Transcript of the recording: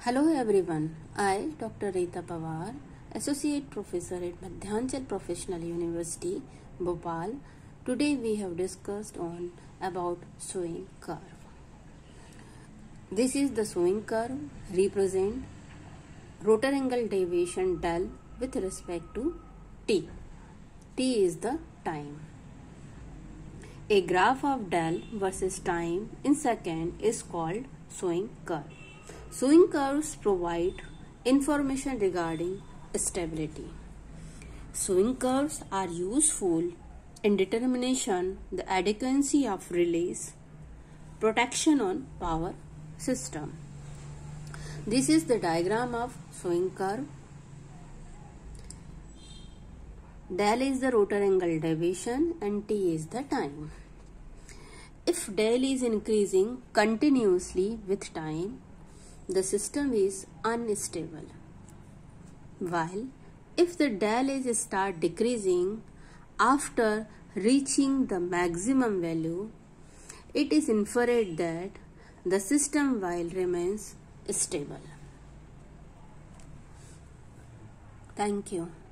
Hello everyone, I Dr. Rita Pawar, Associate Professor at Madhyanchal Professional University, Bhopal. Today we have discussed on about sewing curve. This is the sewing curve represent rotor angle deviation del with respect to t. T is the time. A graph of del versus time in second is called sewing curve. Sewing curves provide information regarding stability. Sewing curves are useful in determination the adequacy of relays, protection on power system. This is the diagram of sewing curve. Del is the rotor angle deviation and T is the time. If del is increasing continuously with time, the system is unstable, while if the del is start decreasing after reaching the maximum value, it is inferred that the system will remains stable. Thank you.